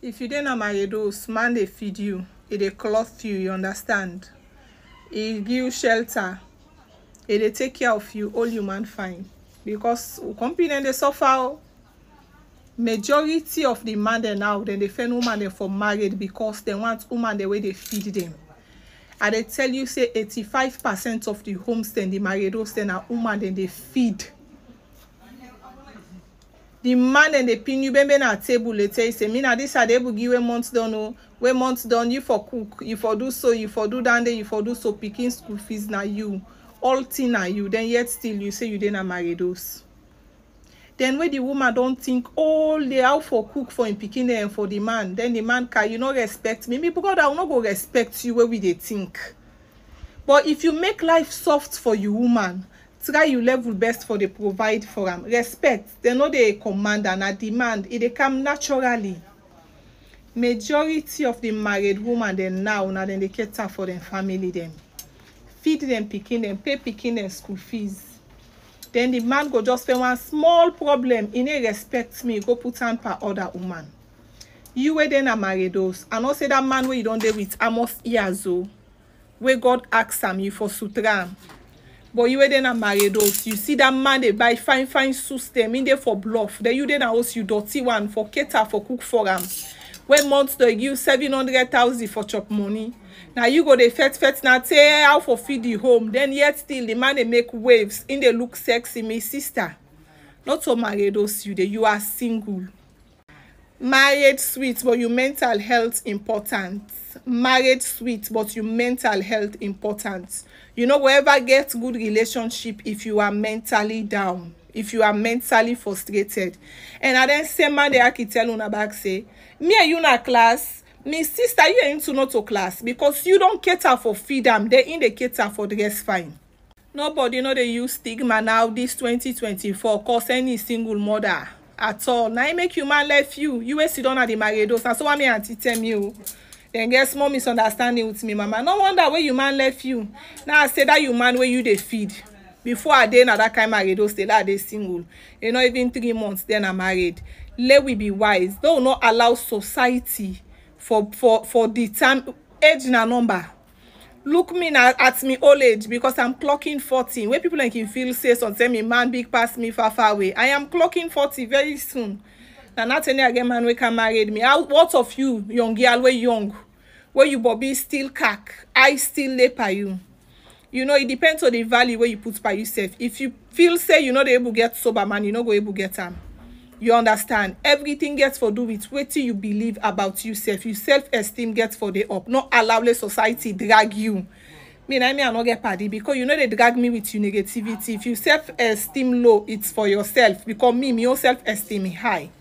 If you dey na maridos, man dey feed you, e dey cloth you, you understand? E give you shelter, e dey take care of you, all you man fine. Because company dem dey suffer o. Majority of the man dem now, dem dey find woman dem for married because dem want woman dem wey dey feed dem. I dey tell you say 85% of the homes dem, the maridos dem, na woman dem dey feed. The man dem dey pin you bembe na table, dey tell you say me na this I dey able give wey month done o. Wey month done, you for cook, you for do so, you for do down there, you for do so, pikin school fees na you. All thing na you. Then yet still you say you dey na maridos. Then when the woman don't think all day how for cook for him pikin dem for the man, then the man can you not respect me. Me brother, I will not go respect you where we dey think. But if you make life soft for you woman, try you level best for the provide for am. Respect, they know they command and a demand. It dey come naturally. Majority of the married woman then now then they cater for them family them. Feed them pikin them, pay pikin them school fees. Then the man go just pay one small problem. He no respect me, go put on per other woman. You wey then a maridos. I not say that man where you don't deal with Amos Iazo. Where God asks him you for sutram. But you then a maridos. You see that man they buy fine system in there for bluff. Then you then a house you dirty one for cater for cook for them. When months they give 700,000 for chop money. Now you go the fet now say how for feed the home. Then yet still the man they make waves in they look sexy, me sister. Not so maridos you are single. Married sweet, but your mental health important. Married sweet, but your mental health important. You know, whoever gets good relationship if you are mentally down, if you are mentally frustrated. And I then say man they can tell una back say, me and you na class, me sister you ain't to not to class because you don't cater for feed them, they in the cater for dress fine. Nobody know they use stigma now this 2024 cause any single mother at all. Now it make you man left you. You will sit down at the maridos. And so what me auntie tell me then get small misunderstanding with me, mama. No wonder where you man left you. Now I say that you man where you they feed. Before I did that kind of maridos, they that they single. You know, even 3 months then I'm married. Let we be wise. Don't not allow society for the time age na number. Look me now at me old age because I'm clocking 40. Where people like you feel say something me man big past me far away. I am clocking 40 very soon. Now not any again man we can marry me. What of you, young girl, where young, where you Bobby still cack, I still lay by you. You know, it depends on the value where you put by yourself. If you feel say you not able to get sober man, you not go able to get them. You understand? Everything gets for do with what you believe about yourself. Your self-esteem gets for the up. Not allow the society drag you. Me I not get party because you know they drag me with your negativity. If you self-esteem low, it's for yourself. Because me your self-esteem high.